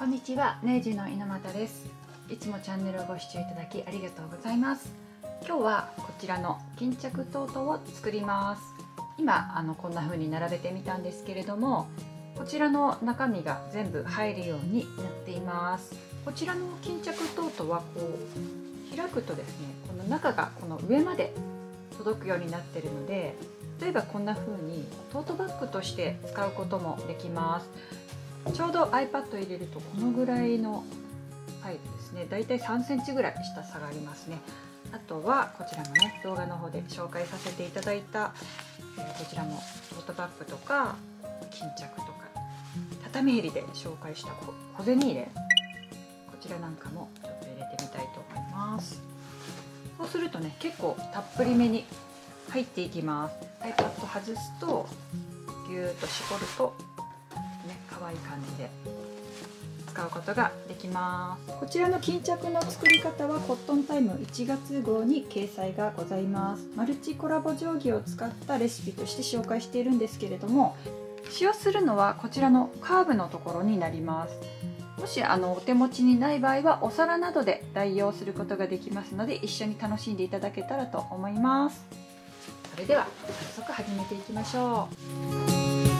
んにちは、ネイジの猪俣です。いつもチャンネルをご視聴いただきありがとうございます。今日はこちらの巾着トートを作ります。今こんな風に並べてみたんですけれども、こちらの中身が全部入るようになっています。こちらの巾着トートはこう開くとですね、この中がこの上まで届くようになっているので、例えばこんな風にトートバッグとして使うこともできます。ちょうど iPad 入れるとこのぐらいのサイズですね。だいたい3センチぐらい下差がありますね。あとはこちらのね、動画の方で紹介させていただいた、こちらもトートバッグとか巾着とか畳入りで紹介した小銭入れ、こちらなんかもちょっと入れてみたいと思います。そうするとね、結構たっぷりめに入っていきます。 iPad 外すとぎゅーっと絞るとね、可愛い感じで使うことができます。こちらの巾着の作り方はコットンタイム1月号に掲載がございます。マルチコラボ定規を使ったレシピとして紹介しているんですけれども、使用するのはこちらのカーブのところになります。もしお手持ちにない場合はお皿などで代用することができますので、一緒に楽しんでいただけたらと思います。それでは早速始めていきましょう。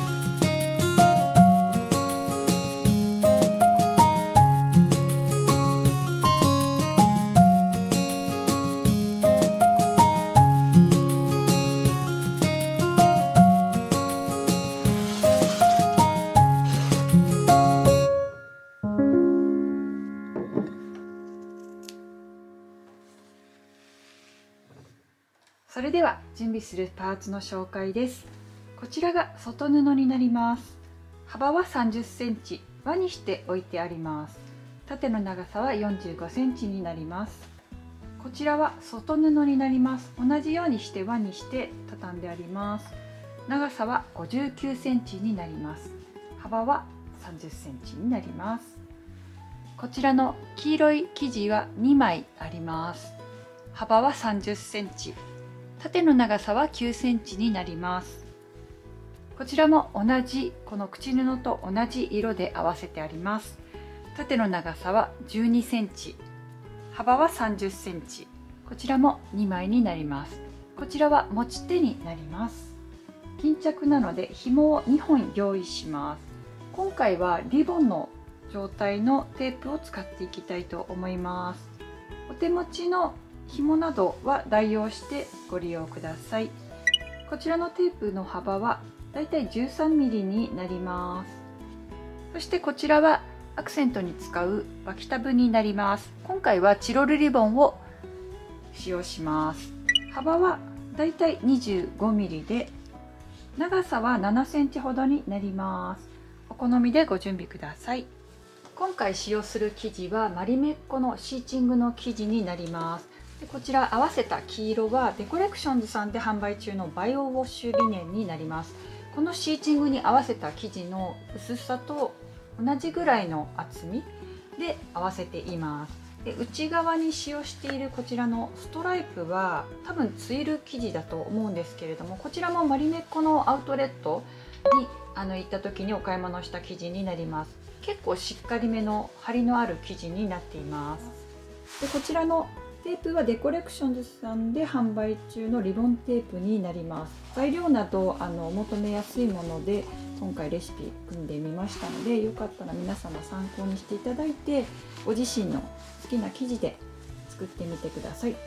それでは準備するパーツの紹介です。こちらが外布になります。幅は30センチ、輪にして置いてあります。縦の長さは45センチになります。こちらは外布になります。同じようにして輪にして畳んであります。長さは59センチになります。幅は30センチになります。こちらの黄色い生地は2枚あります。幅は30センチ。縦の長さは9センチになります。こちらも同じこの口布と同じ色で合わせてあります。縦の長さは12センチ、幅は30センチ。こちらも2枚になります。こちらは持ち手になります。巾着なので紐を2本用意します。今回はリボンの状態のテープを使っていきたいと思います。お手持ちの紐などは代用してご利用ください。こちらのテープの幅はだいたい 13mm になります。そしてこちらはアクセントに使うバキタブになります。今回はチロルリボンを使用します。幅はだいたい 25mm で長さは7センチほどになります。お好みでご準備ください。今回使用する生地はマリメッコのシーチングの生地になります。でこちら合わせた黄色はデコレクションズさんで販売中のバイオウォッシュリネンになります。このシーチングに合わせた生地の薄さと同じぐらいの厚みで合わせています。で内側に使用しているこちらのストライプは多分ツイル生地だと思うんですけれども、こちらもマリメッコのアウトレットに行った時にお買い物した生地になります。結構しっかりめの張りのある生地になっています。でこちらのテープはデコレクションズさんで販売中のリボンテープになります。材料などお求めやすいもので今回レシピ組んでみましたので、よかったら皆様参考にしていただいて、ご自身の好きな生地で作ってみてください。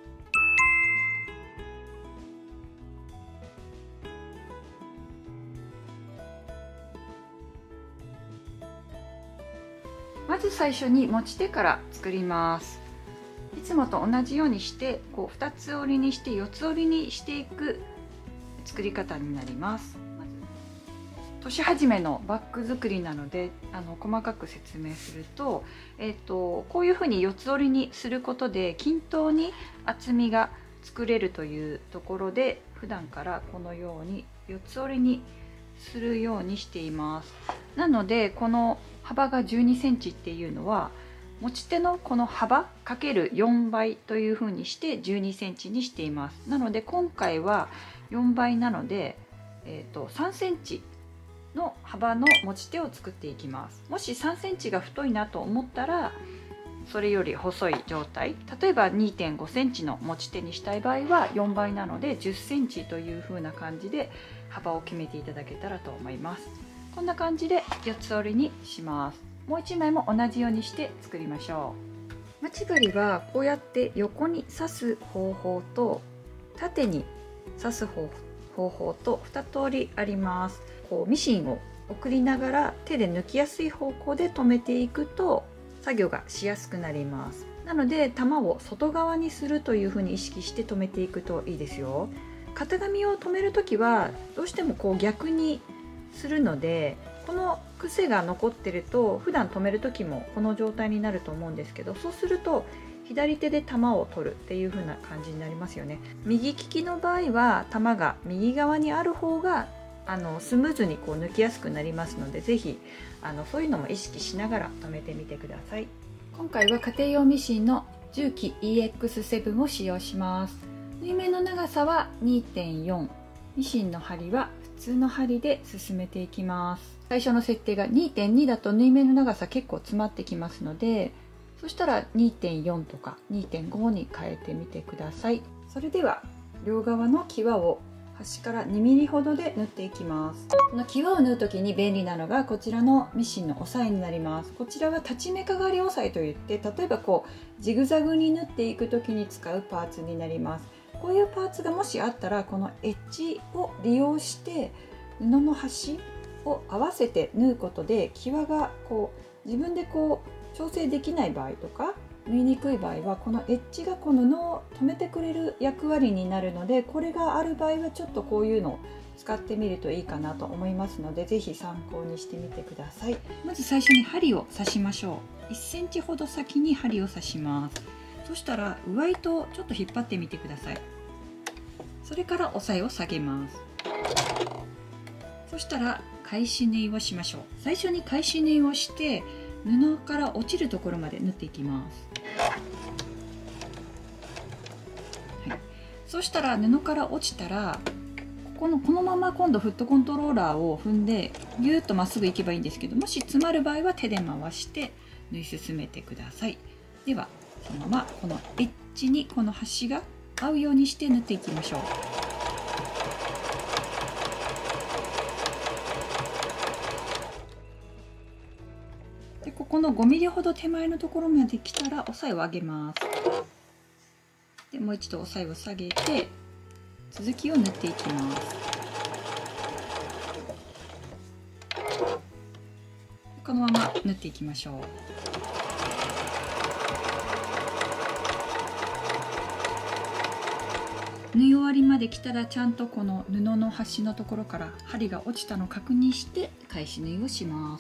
まず最初に持ち手から作ります。いつもと同じようにして2つ折りにして4つ折りにしていく作り方になります。年始めのバッグ作りなので細かく説明すると、こういうふうに4つ折りにすることで均等に厚みが作れるというところで、普段からこのように4つ折りにするようにしています。なのでこの幅が12センチっていうのは持ち手のこの幅 ×4 倍というふうにして12センチにしています。なので今回は4倍なので、3センチの幅の持ち手を作っていきます。もし3センチが太いなと思ったらそれより細い状態、例えば 2.5 センチの持ち手にしたい場合は4倍なので10センチという風な感じで幅を決めていただけたらと思います。こんな感じで4つ折りにします。もう1枚も同じようにして作りましょう。待ち針はこうやって横に刺す方法と縦に刺す方法と2通りあります。こうミシンを送りながら手で抜きやすい方向で留めていくと作業がしやすくなります。なので玉を外側にするというふうに意識して留めていくといいですよ。型紙を留める時はどうしてもこう逆にするので、この癖が残ってると普段留める時もこの状態になると思うんですけど、そうすると左手で玉を取るっていう風な感じになりますよね。右利きの場合は玉が右側にある方がスムーズにこう抜きやすくなりますので、是非そういうのも意識しながら留めてみてください。今回は家庭用ミシンの重機 EX7 を使用します。縫い目の長さは 2.4、 ミシンの針は普通の針で進めていきます。最初の設定が 2.2 だと縫い目の長さ結構詰まってきますので、そしたら 2.4 とか 2.5 に変えてみてください。それでは両側の際を端から 2mm ほどで縫っていきます。この際を縫う時に便利なのがこちらのミシンの押さえになります。こちらは立ち目かがり押さえといって、例えばこうジグザグに縫っていく時に使うパーツになります。こういうパーツがもしあったらこのエッジを利用して布の端を合わせて縫うことで際がこう自分でこう調整できない場合とか縫いにくい場合はこのエッジがこの布を留めてくれる役割になるので、これがある場合はちょっとこういうのを使ってみるといいかなと思いますので、是非参考にしてみてください。まず最初に針を刺しましょう。1センチほど先に針を刺します。そしたら上糸をちょっと引っ張ってみてください。それから押さえを下げます。そしたら返し縫いをしましょう。最初に返し縫いをして布から落ちるところまで縫っていきます。はい、そしたら布から落ちたらこのまま今度フットコントローラーを踏んでギューッとまっすぐいけばいいんですけど、もし詰まる場合は手で回して縫い進めてください。ではそのままこのエッジにこの端が合うようにして縫っていきましょう。でここの 5mm ほど手前のところまで来たら押さえを上げます。でもう一度押さえを下げて続きを縫っていきます。このまま縫っていきましょう。縫い終わりまで来たらちゃんとこの布の端のところから針が落ちたのを確認して返し縫いをします。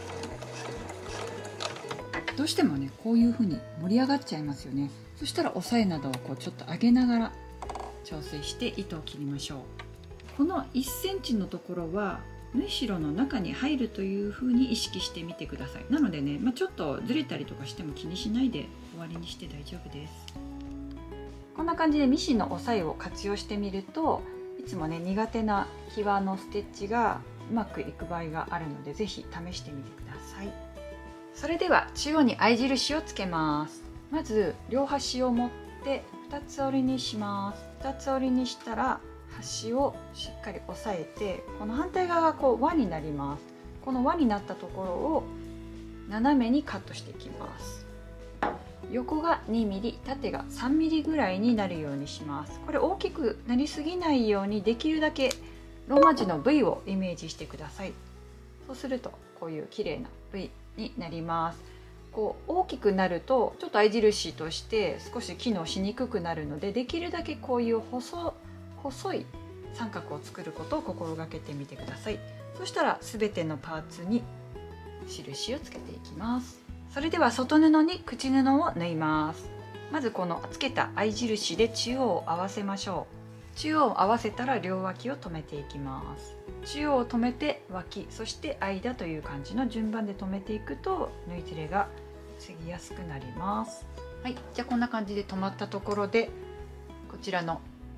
どうしてもねこういう風に盛り上がっちゃいますよね。そしたら押さえなどをこうちょっと上げながら調整して糸を切りましょう。この1センチのところは縫い代の中に入るという風に意識してみてください。なのでね、ちょっとずれたりとかしても気にしないで終わりにして大丈夫です。こんな感じでミシンの押さえを活用してみると、いつもね苦手な際のステッチがうまくいく場合があるので、是非試してみてください。それでは中央に合い印をつけます。まず両端を持って2つ折りにします。2つ折りにしたら端をしっかり押さえて、この反対側がこう輪になります。この輪になったところを斜めにカットしていきます。横が 2mm、 縦が 3mm ぐらいになるようにします。これ大きくなりすぎないようにできるだけローマ字の V をイメージしてください。そうするとこういう綺麗な V になります。こう大きくなるとちょっと合い印として少し機能しにくくなるので、できるだけこういう細い三角を作ることを心がけてみてください。そしたら全てのパーツに印をつけていきます。それでは外布に口布を縫います。まずこのつけた合い印で中央を合わせましょう。中央を合わせたら両脇を留めていきます。中央を留めて脇、そして間という感じの順番で留めていくと縫いずれが防ぎやすくなります。はい、じゃあこんな感じで留まったところでこちらの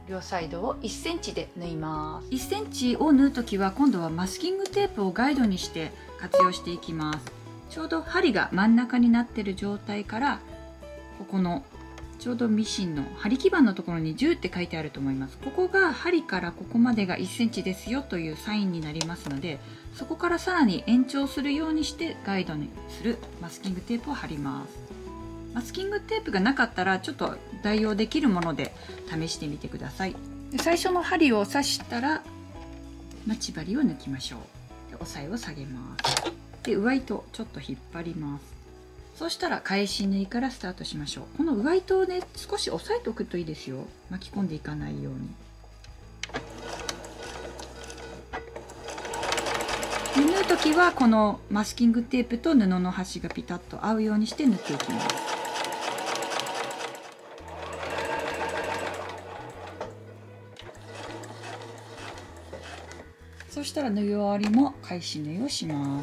両サイドを1センチで縫います。1センチを縫うときは今度はマスキングテープをガイドにして活用していきます。ちょうど針が真ん中になっている状態から、ここのちょうどミシンの針基板のところに10って書いてあると思います。ここが針からここまでが1センチですよというサインになりますので、そこからさらに延長するようにしてガイドにするマスキングテープを貼ります。マスキングテープがなかったらちょっと代用できるもので試してみてください。で最初の針を刺したら待ち針を抜きましょう。で押さえを下げます。で上糸ちょっと引っ張ります。そうしたら返し縫いからスタートしましょう。この上糸をね少し押さえておくといいですよ。巻き込んでいかないように。縫う時はこのマスキングテープと布の端がピタッと合うようにして縫っていきます。そしたら縫い終わりも返し縫いをします。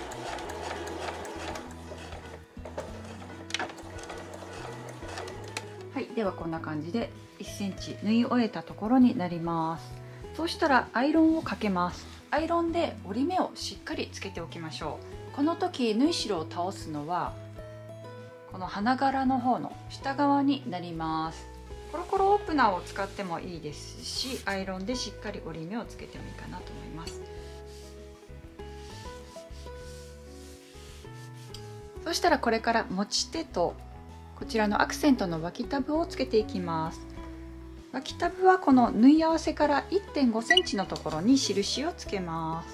はい、ではこんな感じで1センチ縫い終えたところになります。そうしたらアイロンをかけます。アイロンで折り目をしっかりつけておきましょう。この時縫い代を倒すのはこの花柄の方の下側になります。コロコロオープナーを使ってもいいですし、アイロンでしっかり折り目をつけてもいいかなと思います。そしたらこれから持ち手とこちらのアクセントの脇タブをつけていきます。脇タブはこの縫い合わせから 1.5 センチのところに印をつけます。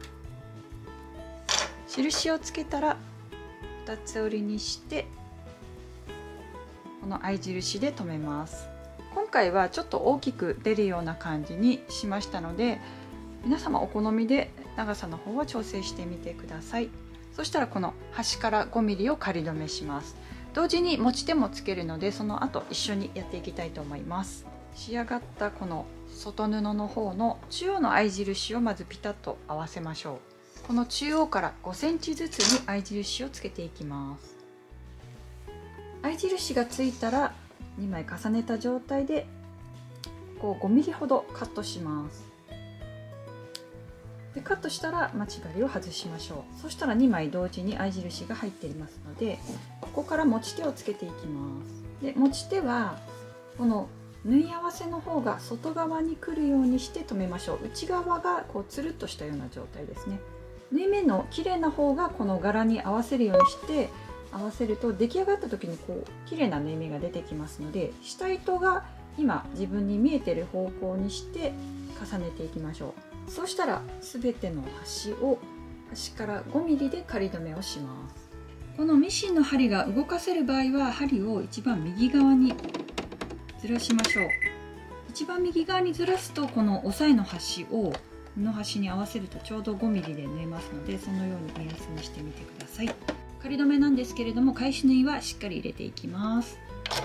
印をつけたら2つ折りにしてこの合い印で留めます。今回はちょっと大きく出るような感じにしましたので、皆様お好みで長さの方は調整してみてください。そしたらこの端から 5mm を仮留めします。同時に持ち手もつけるので、その後一緒にやっていきたいと思います。仕上がったこの外布の方の中央の合い印をまずピタッと合わせましょう。この中央から5センチずつに合い印をつけていきます。合い印がついたら2枚重ねた状態でこう 5mm ほどカットします。でカットしたら待ち針を外しましょう。そしたら2枚同時に合い印が入っていますので、ここから持ち手をつけていきます。で持ち手はこの縫い合わせの方が外側に来るようにして留めましょう。内側がこうつるっとしたような状態ですね。縫い目の綺麗な方がこの柄に合わせるようにして合わせると出来上がった時にこう綺麗な縫い目が出てきますので、下糸が今自分に見えてる方向にして重ねていきましょう。そうしたら全ての端から 5mm で仮留めをします。このミシンの針が動かせる場合は針を一番右側にずらしましょう。一番右側にずらすとこの押さえの端を布端に合わせるとちょうど 5mm で縫えますので、そのように目安にしてみてください。仮留めなんですけれども、返し縫いはしっかり入れていきます。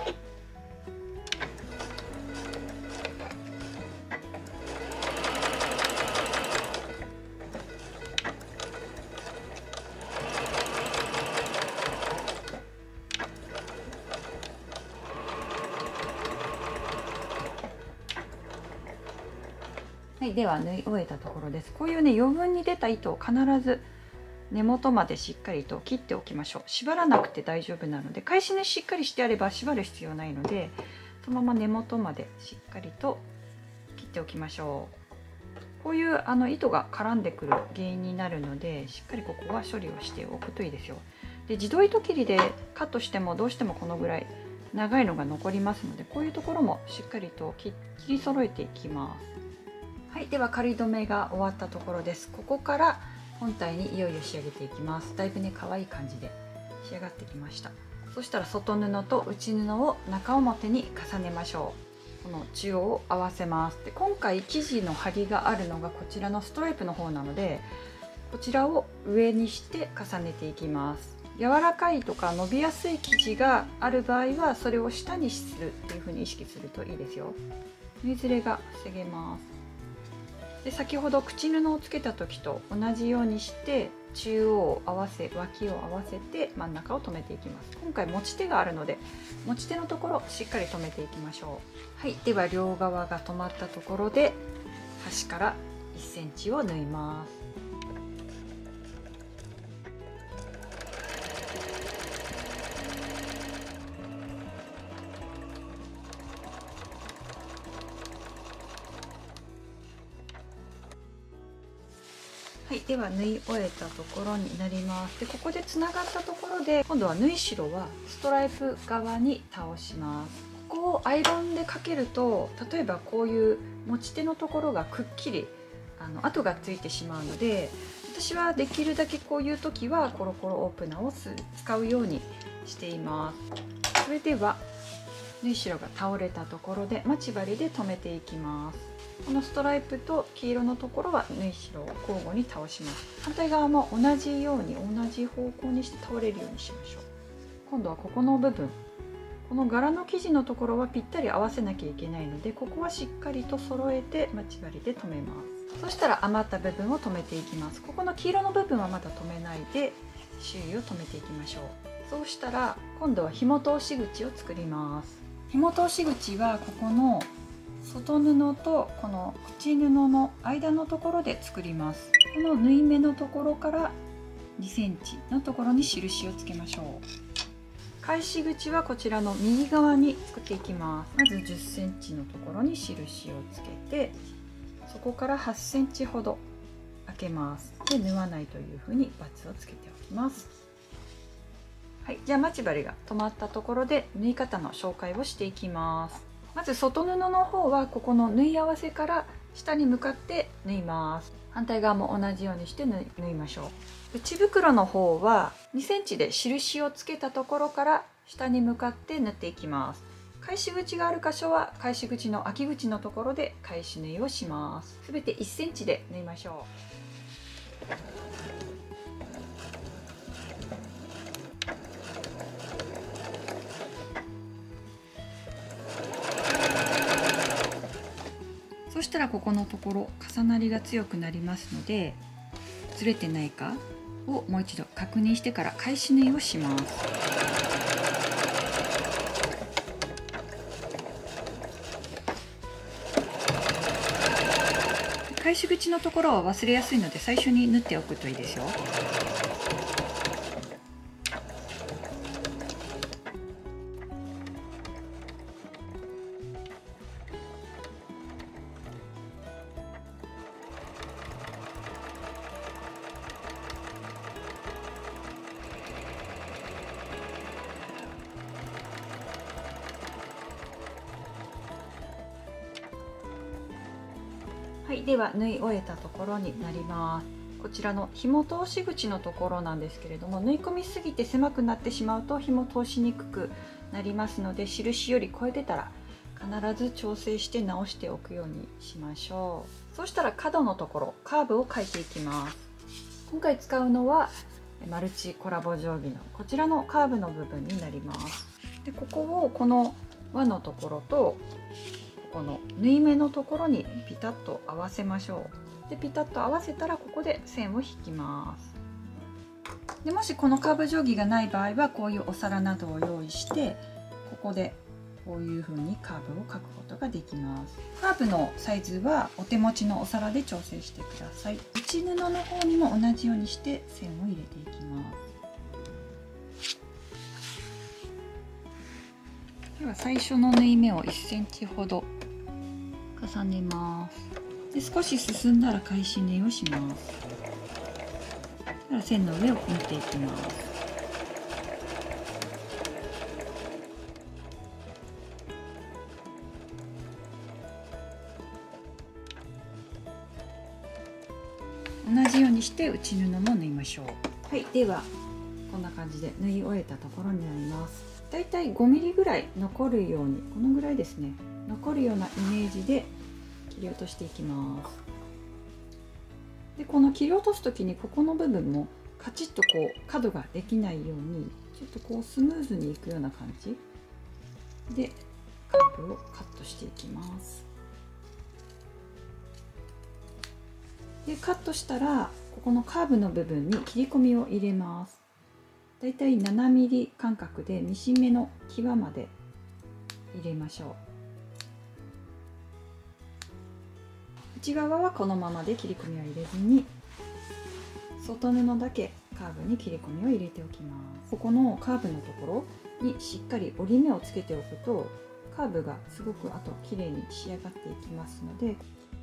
はい、では縫い終えたところです。こういうね余分に出た糸を必ず根元までしっかりと切っておきましょう。縛らなくて大丈夫なので、返し縫いしっかりしてあれば縛る必要ないので、そのまま根元までしっかりと切っておきましょう。こういう糸が絡んでくる原因になるので、しっかりここは処理をしておくといいですよ。で自動糸切りでカットしてもどうしてもこのぐらい長いのが残りますので、こういうところもしっかりと切り揃えていきます。はい、では仮留めが終わったところです。ここから本体にいよいよ仕上げていきます。だいぶね可愛い感じで仕上がってきました。そしたら外布と内布を中表に重ねましょう。この中央を合わせます。で今回生地の張りがあるのがこちらのストライプの方なので、こちらを上にして重ねていきます。柔らかいとか伸びやすい生地がある場合はそれを下にするっていう風に意識するといいですよ。縫いずれが防げます。で先ほど口布をつけた時と同じようにして中央を合わせ脇を合わせて真ん中を留めていきます。今回持ち手があるので持ち手のところしっかり留めていきましょう。はい、では両側が留まったところで端から1センチを縫います。はい、では縫い終えたところになります。でここでつながったところで今度は縫い代はストライプ側に倒します。ここをアイロンでかけると例えばこういう持ち手のところがくっきり跡がついてしまうので、私はできるだけこういう時はコロコロオープナーを使うようにしています。それでは縫い代が倒れたところで待ち針で留めていきます。このストライプと黄色のところは縫い代を交互に倒します。反対側も同じように同じ方向にして倒れるようにしましょう。今度はここの部分、この柄の生地のところはぴったり合わせなきゃいけないので、ここはしっかりと揃えて待ち針で留めます。そしたら余った部分を留めていきます。ここの黄色の部分はまだ留めないで周囲を留めていきましょう。そうしたら今度は紐通し口を作ります。紐通し口はここの外布とこの口布の間のところで作ります。この縫い目のところから2センチのところに印をつけましょう。返し口はこちらの右側に作っていきます。まず10センチのところに印をつけて、そこから8センチほど開けます。で縫わないというふうにバツをつけておきます。はい、じゃあ待ち針が止まったところで縫い方の紹介をしていきます。まず外布の方はここの縫い合わせから下に向かって縫います。反対側も同じようにして縫いましょう。内袋の方は2センチで印をつけたところから下に向かって縫っていきます。返し口がある箇所は返し口の開き口のところで返し縫いをします。すべて1センチで縫いましょう。そしたらここのところ重なりが強くなりますので、ずれてないかをもう一度確認してから返し縫いをします。返し口のところは忘れやすいので最初に縫っておくといいですよ。はい、では縫い終えたところになります。こちらの紐通し口のところなんですけれども、縫い込みすぎて狭くなってしまうと紐通しにくくなりますので、印より超えてたら必ず調整して直しておくようにしましょう。そうしたら角のところカーブを描いていきます。今回使うのはマルチコラボ定規のこちらのカーブの部分になります。でここをこの輪のところとこの縫い目のところにピタッと合わせましょう。でピタッと合わせたらここで線を引きます。でもしこのカーブ定規がない場合はこういうお皿などを用意してここでこういう風にカーブを描くことができます。カーブのサイズはお手持ちのお皿で調整してください。内布の方にも同じようにして線を入れていきます。では最初の縫い目を1センチほど重ねます。で少し進んだら返し縫いをします。から線の上を縫っていきます。同じようにして内布も縫いましょう。はい、ではこんな感じで縫い終えたところになります。だいたい5ミリぐらい残るように、このぐらいですね、残るようなイメージで切り落としていきます。でこの切り落とす時にここの部分もカチッとこう角ができないようにちょっとこうスムーズにいくような感じでカーブをカットしていきます。でカットしたらここのカーブの部分に切り込みを入れます。だいたい7ミリ間隔でミシン目の際まで入れましょう。内側はこのままで切り込みは入れずに、外布だけカーブに切り込みを入れておきます。ここのカーブのところにしっかり折り目をつけておくと、カーブがすごくあと綺麗に仕上がっていきますので、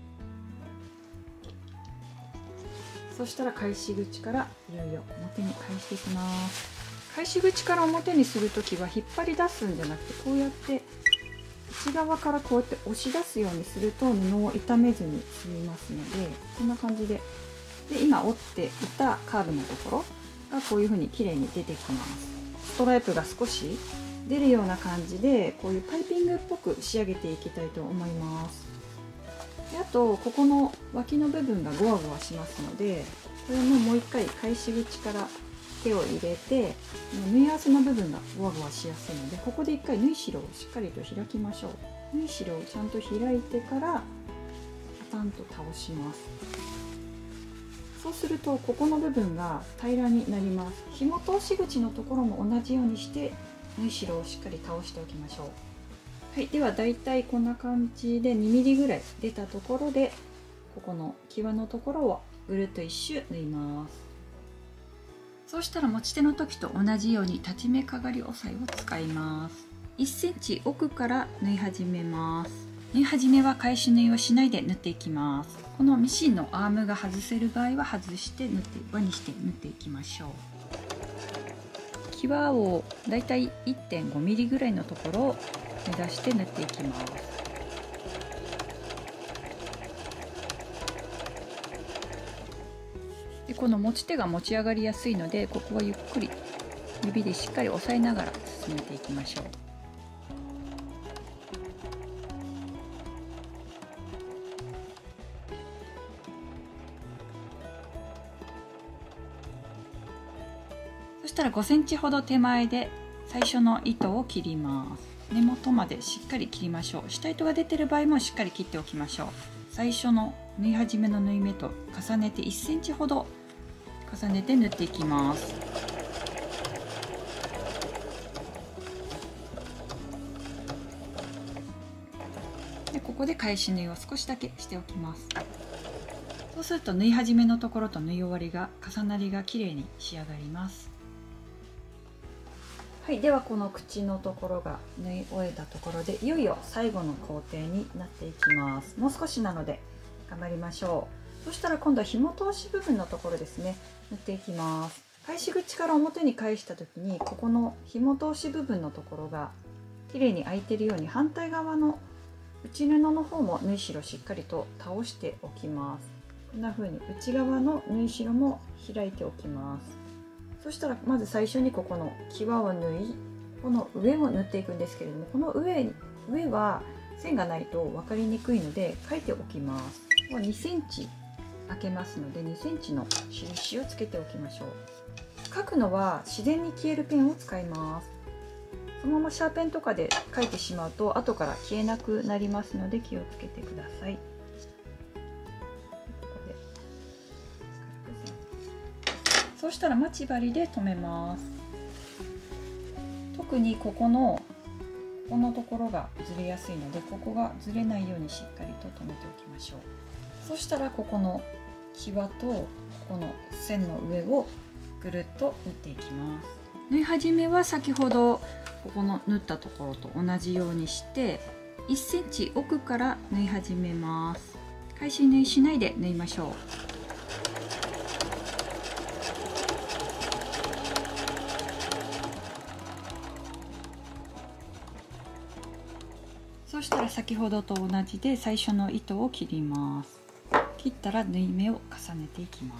そしたら返し口からいよいよ表に返していきます。返し口から表にする時は引っ張り出すんじゃなくて、こうやって内側からこうやって押し出すようにすると布を傷めずに済みますので、こんな感じで、今折っていたカーブのところがこういう風に綺麗に出てきます。ストライプが少し出るような感じで、こういうパイピングっぽく仕上げていきたいと思います。であとここの脇の部分がゴワゴワしますので、これももう一回返し口から手を入れて、縫い合わせの部分がゴワゴワしやすいので、ここで一回縫い代をしっかりと開きましょう。縫い代をちゃんと開いてからパタンと倒します。そうするとここの部分が平らになります。紐通し口のところも同じようにして縫い代をしっかり倒しておきましょう。はい、ではだいたいこんな感じで2ミリぐらい出たところで、ここの際のところをぐるっと一周縫います。そうしたら持ち手の時と同じように立ち目かがり押さえを使います。1センチ奥から縫い始めます。縫い始めは返し縫いをしないで縫っていきます。このミシンのアームが外せる場合は外して輪にして縫っていきましょう。際をだいたい 1.5 ミリぐらいのところを目指して縫っていきます。でこの持ち手が持ち上がりやすいので、ここはゆっくり指でしっかり押さえながら進めていきましょう。そしたら5センチほど手前で最初の糸を切ります。根元までしっかり切りましょう。下糸が出てる場合もしっかり切っておきましょう。最初の縫い始めの縫い目と重ねて1センチほど重ねて縫っていきます。でここで返し縫いを少しだけしておきます。そうすると縫い始めのところと縫い終わりが重なりが綺麗に仕上がります。はい、ではこの口のところが縫い終えたところで、いよいよ最後の工程になっていきます。もう少しなので頑張りましょう。そしたら今度は紐通し部分のところですね、縫っていきます。返し口から表に返した時に、ここの紐通し部分のところが綺麗に開いているように、反対側の内布の方も縫い代しっかりと倒しておきます。こんな風に内側の縫い代も開いておきます。そしたらまず最初にここの際を縫い、この上を縫っていくんですけれども、この上は線がないと分かりにくいので書いておきます。ここ2センチ開けますので、2センチの印をつけておきましょう。書くのは自然に消えるペンを使います。そのままシャーペンとかで書いてしまうと後から消えなくなりますので気をつけてください。そうしたら待ち針で留めます。特にこのところがずれやすいので、ここがずれないようにしっかりと留めておきましょう。そしたらここの際とここの線の上をぐるっと縫っていきます。縫い始めは先ほどここの縫ったところと同じようにして1センチ奥から縫い始めます。返し縫いしないで縫いましょう。そしたら先ほどと同じで最初の糸を切ります。切ったら縫い目を重ねていきます。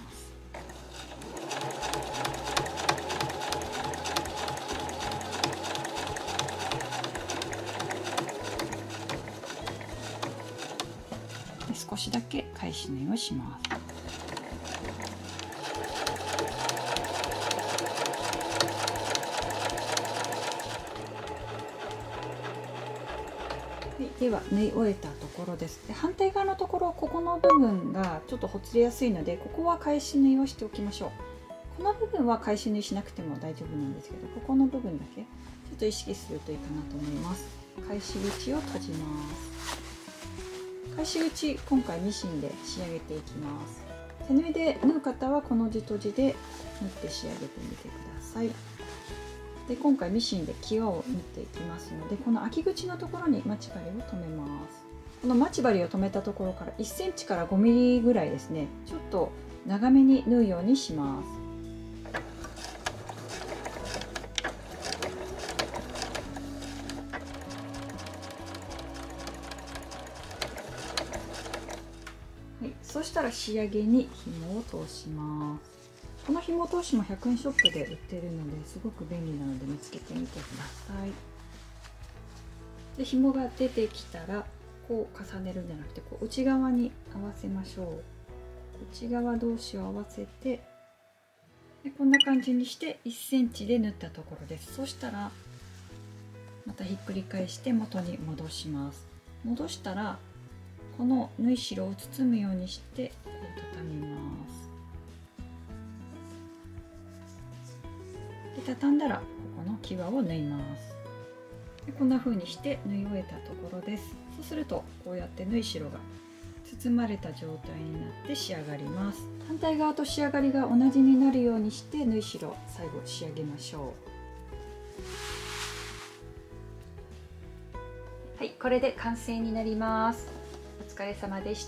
で少しだけ返し縫いをします。では縫い終えたところです。で反対側のところ、ここの部分がちょっとほつれやすいので、ここは返し縫いをしておきましょう。この部分は返し縫いしなくても大丈夫なんですけど、ここの部分だけちょっと意識するといいかなと思います。返し口を閉じます。返し口、今回ミシンで仕上げていきます。手縫いで縫う方はこの字とじで縫って仕上げてみてください。で今回ミシンで際を縫っていきますので、この開き口のところに待ち針を留めます。この待ち針を留めたところから1センチから5ミリぐらいですね、ちょっと長めに縫うようにします。はい、そしたら仕上げに紐を通します。この紐通しも100円ショップで売ってるのですごく便利なので見つけてみてください。で紐が出てきたらこう重ねるんじゃなくて、こう内側に合わせましょう。内側同士を合わせて、でこんな感じにして1センチで縫ったところです。そしたらまたひっくり返して元に戻します。戻したらこの縫い代を包むようにしてこう畳みます。で畳んだらここの際を縫います。でこんな風にして縫い終えたところです。そうするとこうやって縫い代が包まれた状態になって仕上がります。反対側と仕上がりが同じになるようにして縫い代最後仕上げましょう。はい、これで完成になります。お疲れ様でした。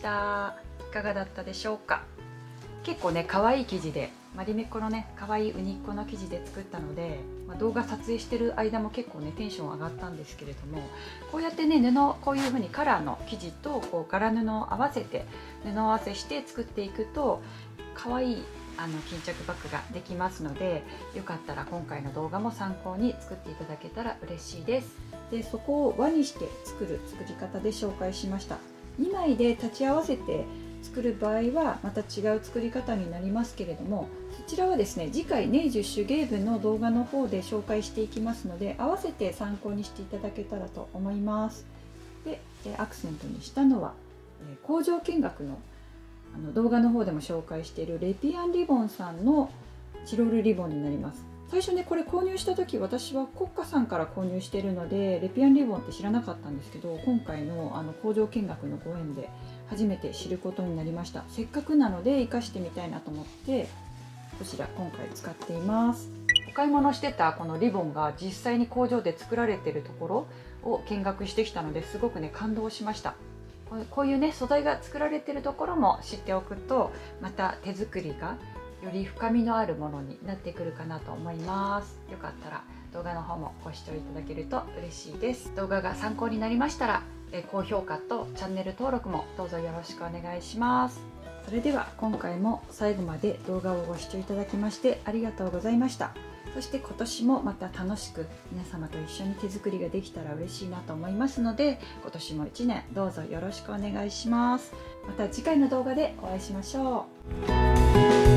いかがだったでしょうか。結構ね可愛い生地で、マリメッコのね可愛いウニッコの生地で作ったので、動画撮影してる間も結構ねテンション上がったんですけれども、こうやってねこういう風にカラーの生地とこう柄布を合わせて布合わせして作っていくと可愛い巾着バッグができますので、よかったら今回の動画も参考に作っていただけたら嬉しいです。でそこを輪にして作る作り方で紹介しました。2枚で立ち合わせて作る場合はまた違う作り方になりますけれども、そちらはですね次回ネイジュ手芸部の動画の方で紹介していきますので、合わせて参考にしていただけたらと思います。でアクセントにしたのは工場見学の動画の方でも紹介しているレピアンリボンさんのチロールリボンになります。最初ねこれ購入した時、私はコッカさんから購入しているのでレピアンリボンって知らなかったんですけど、今回の工場見学のご縁で初めて知ることになりました。せっかくなので活かしてみたいなと思ってこちら今回使っています。お買い物してたこのリボンが実際に工場で作られているところを見学してきたので、すごくね感動しました。こういうね素材が作られているところも知っておくと、また手作りがより深みのあるものになってくるかなと思います。よかったら動画の方もご視聴いただけると嬉しいです。動画が参考になりましたら高評価とチャンネル登録もどうぞよろしくお願いします。それでは今回も最後まで動画をご視聴いただきましてありがとうございました。そして今年もまた楽しく皆様と一緒に手作りができたら嬉しいなと思いますので、今年も1年どうぞよろしくお願いします。また次回の動画でお会いしましょう。